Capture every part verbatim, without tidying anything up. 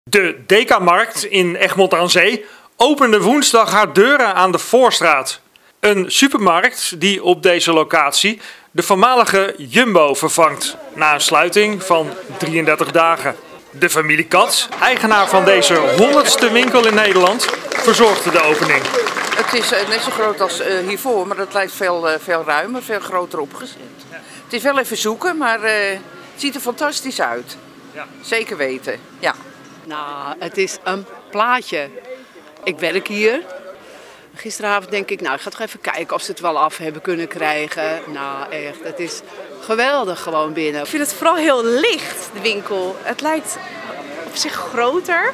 De Dekamarkt in Egmond aan Zee opende woensdag haar deuren aan de Voorstraat. Een supermarkt die op deze locatie de voormalige Jumbo vervangt na een sluiting van drieëndertig dagen. De familie Kat, eigenaar van deze honderdste winkel in Nederland, verzorgde de opening. Het is net zo groot als hiervoor, maar het lijkt veel, veel ruimer, veel groter opgezet. Het is wel even zoeken, maar uh, het ziet er fantastisch uit. Ja. Zeker weten, ja. Nou, het is een plaatje. Ik werk hier. Gisteravond denk ik, nou, ik ga toch even kijken of ze het wel af hebben kunnen krijgen. Nou, echt, het is geweldig gewoon binnen. Ik vind het vooral heel licht, de winkel. Het lijkt op zich groter.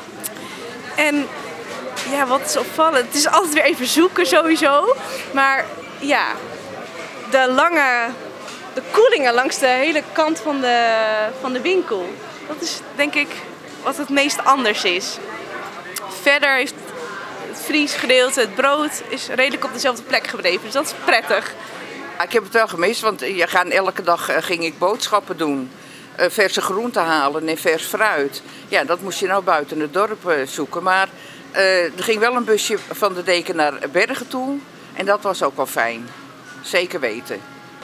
En ja, wat is opvallend? Het is altijd weer even zoeken sowieso. Maar ja, de lange, de koelingen langs de hele kant van de, van de winkel. Dat is denk ik wat het meest anders is. Verder heeft het vriesgedeelte, het brood, is redelijk op dezelfde plek gebleven. Dus dat is prettig. Ik heb het wel gemist, want je gaan elke dag uh, ging ik boodschappen doen. Uh, verse groenten halen en vers fruit. Ja, dat moest je nou buiten het dorp uh, zoeken. Maar uh, er ging wel een busje van de Deken naar Bergen toe. En dat was ook wel fijn. Zeker weten.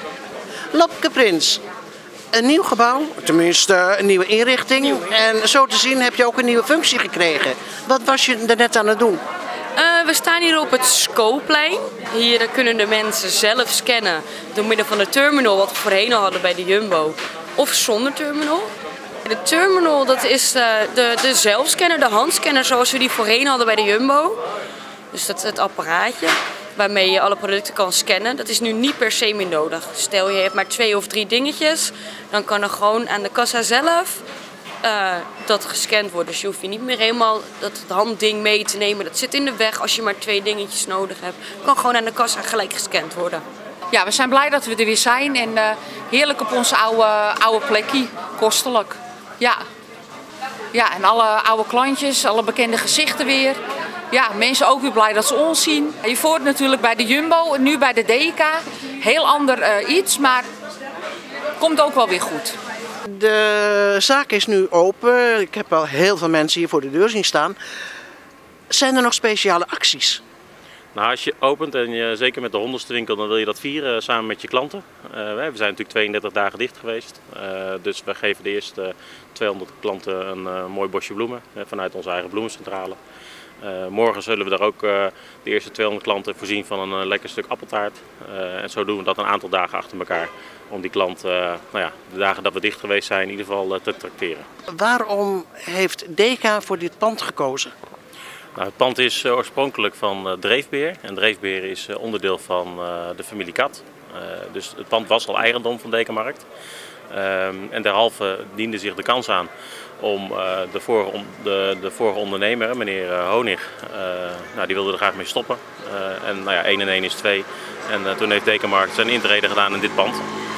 Lopke Prins. Een nieuw gebouw, tenminste een nieuwe inrichting. Nieuw, en zo te zien heb je ook een nieuwe functie gekregen. Wat was je er net aan het doen? Uh, we staan hier op het Scoplein. Hier kunnen de mensen zelf scannen door middel van de terminal, wat we voorheen al hadden bij de Jumbo, of zonder terminal. De terminal, dat is de, de, de zelfscanner, de handscanner zoals we die voorheen hadden bij de Jumbo. Dus dat is het apparaatje waarmee je alle producten kan scannen. Dat is nu niet per se meer nodig. Stel je hebt maar twee of drie dingetjes, dan kan er gewoon aan de kassa zelf uh, dat gescand worden. Dus je hoeft je niet meer helemaal dat handding mee te nemen. Dat zit in de weg als je maar twee dingetjes nodig hebt. Kan gewoon aan de kassa gelijk gescand worden. Ja, we zijn blij dat we er weer zijn en uh, heerlijk op onze oude, oude plekje, kostelijk. Ja. Ja, en alle oude klantjes, alle bekende gezichten weer. Ja, mensen ook weer blij dat ze ons zien. Hiervoor natuurlijk bij de Jumbo en nu bij de Deka. Heel ander uh, iets, maar komt ook wel weer goed. De zaak is nu open. Ik heb al heel veel mensen hier voor de deur zien staan. Zijn er nog speciale acties? Nou, als je opent en je, zeker met de honderdste winkel, dan wil je dat vieren samen met je klanten. Uh, we zijn natuurlijk tweeëndertig dagen dicht geweest. Uh, dus we geven de eerste tweehonderd klanten een uh, mooi bosje bloemen uh, vanuit onze eigen bloemencentrale. Uh, morgen zullen we daar ook uh, de eerste tweehonderd klanten voorzien van een uh, lekker stuk appeltaart. Uh, en zo doen we dat een aantal dagen achter elkaar. Om die klant, uh, nou ja, de dagen dat we dicht geweest zijn, in ieder geval uh, te trakteren. Waarom heeft Deka voor dit pand gekozen? Nou, het pand is uh, oorspronkelijk van uh, Dreefbeer. En Dreefbeer is uh, onderdeel van uh, de familie Kat. Uh, dus het pand was al eigendom van Dekamarkt. Um, en derhalve diende zich de kans aan om uh, de, vorige, de, de vorige ondernemer, meneer uh, Honig, uh, nou, die wilde er graag mee stoppen. Uh, en nou ja, één en één is twee. En uh, toen heeft Dekamarkt zijn intrede gedaan in dit pand.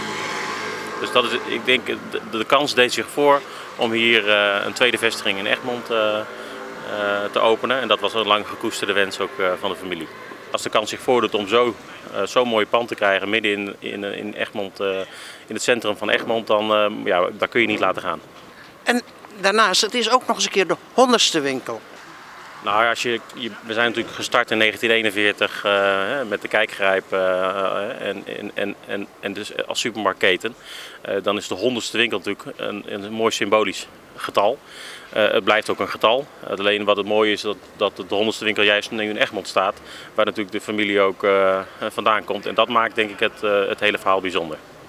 Dus dat is, ik denk, de, de kans deed zich voor om hier uh, een tweede vestiging in Egmond uh, uh, te openen. En dat was een lang gekoesterde wens ook uh, van de familie. Als de kans zich voordoet om zo, uh, zo'n mooi pand te krijgen midden in, in, in Egmond, uh, in het centrum van Egmond, dan uh, ja, daar kun je niet laten gaan. En daarnaast, het is ook nog eens een keer de honderdste winkel. Nou, als je, je, we zijn natuurlijk gestart in negentien eenenveertig uh, met de Kijkgrijp uh, en, en, en, en, en dus als supermarktketen. Uh, dan is de honderdste winkel natuurlijk een, een mooi symbolisch getal. Uh, het blijft ook een getal. Uh, alleen wat het mooie is dat, dat de honderdste winkel juist nu in Egmond staat. Waar natuurlijk de familie ook uh, vandaan komt. En dat maakt denk ik het, uh, het hele verhaal bijzonder.